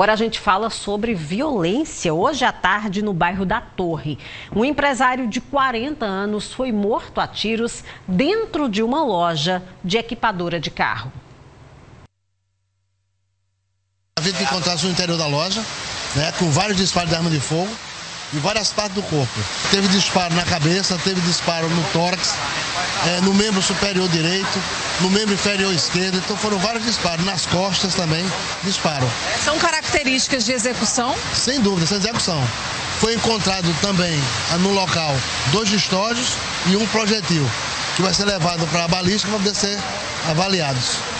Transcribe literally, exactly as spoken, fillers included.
Agora a gente fala sobre violência. Hoje à tarde, no bairro da Torre, um empresário de quarenta anos foi morto a tiros dentro de uma loja de equipadora de carro. A vítima encontrou-se no interior da loja, né, com vários disparos de arma de fogo e várias partes do corpo. Teve disparo na cabeça, teve disparo no tórax, é, no membro superior direito, no membro inferior esquerdo. Então foram vários disparos, nas costas também disparam. São características de execução? Sem dúvida, essa execução. Foi encontrado também no local dois distódios e um projetil, que vai ser levado para a balística para poder ser avaliados.